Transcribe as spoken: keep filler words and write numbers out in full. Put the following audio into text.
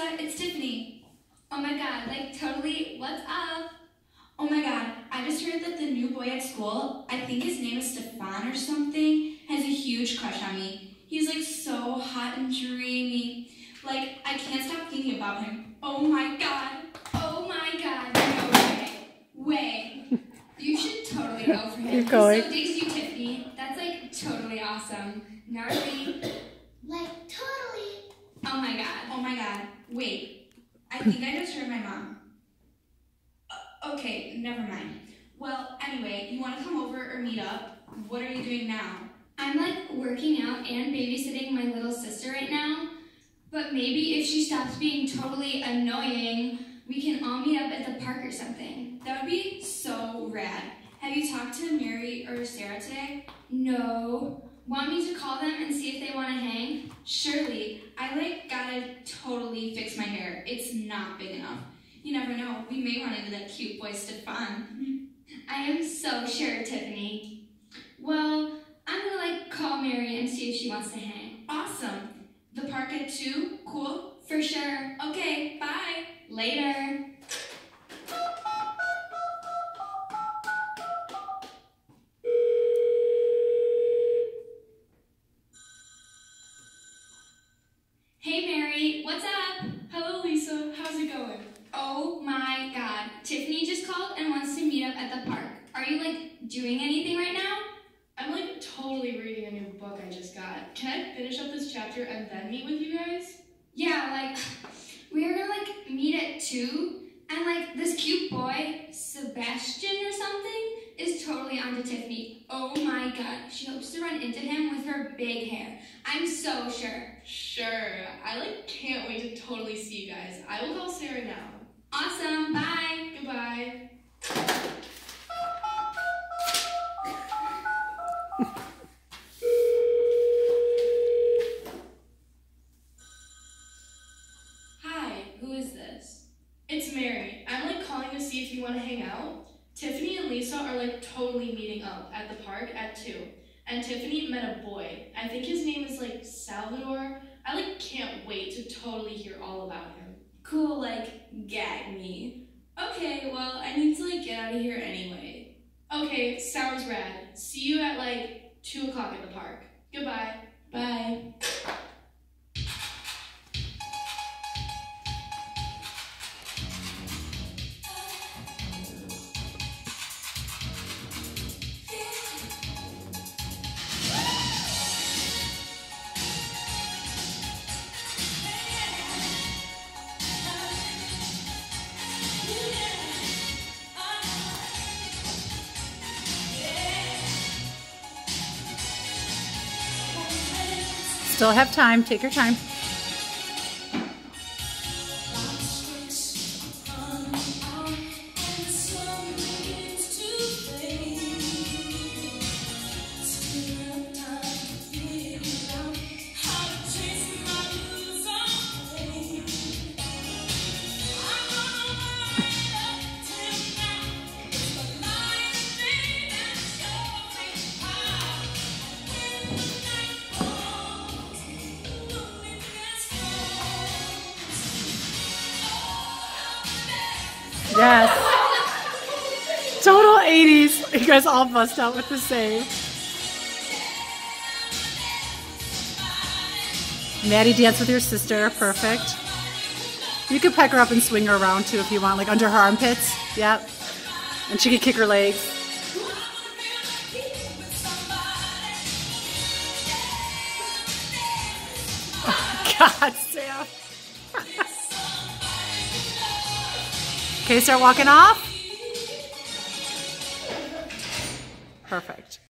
Lisa, it's Tiffany. Oh my god, like totally, what's up? Oh my god, I just heard that the new boy at school, I think his name is Stefan or something, has a huge crush on me. He's like so hot and dreamy. Like, I can't stop thinking about him. Oh my god. Oh my god, no way. Way. You should totally go for him. Keep going. He so digs you, Tiffany. That's like totally awesome. Gnarly. Like, totally. Oh my god. Oh my god. Wait. I think I just heard my mom. Uh, okay, never mind. Well, anyway, you want to come over or meet up? What are you doing now? I'm like working out and babysitting my little sister right now. But maybe if she stops being totally annoying, we can all meet up at the park or something. That would be so rad. Have you talked to Mary or Sarah today? No. Want me to call them and see if they want to hang? Surely. I like gotta totally fix my hair. It's not big enough. You never know. We may run into that cute boy Stefan. I am so sure, Tiffany. Well, I'm gonna like call Mary and see if she wants to hang. Awesome. The park at two? Cool? For sure. Okay, bye. Later. Hey Mary, what's up? Hello Lisa, how's it going? Oh my god, Tiffany just called and wants to meet up at the park. Are you like doing anything right now? I'm like totally reading a new book I just got. Can I finish up this chapter and then meet with you guys? Yeah, like we are gonna like meet at two, and like this cute boy, Sebastian or something, is totally onto Tiffany. Oh my god, she hopes to run into him with her big hair. I'm so sure. Sure, I like can't wait to totally see you guys. I will call Sarah now. Awesome, bye. Goodbye. Hi, who is this? It's Mary. I'm like calling to see if you want to hang out. Tiffany and Lisa are like totally meeting up at the park at two. And Tiffany met a boy. I think his name is like Salvador. I like can't wait to totally hear all about him. Cool, like, gag me. Okay, well, I need to, like, get out of here anyway. Okay, sounds rad. See you at like two o'clock at the park. Goodbye. Bye. Still have time. Take your time. Yes. Total eighties. You guys all bust out with the same. Maddie, dance with your sister. Perfect. You could peck her up and swing her around too if you want, like under her armpits. Yep. And she could kick her legs. Oh, God, Sam. Okay, start walking off. Perfect.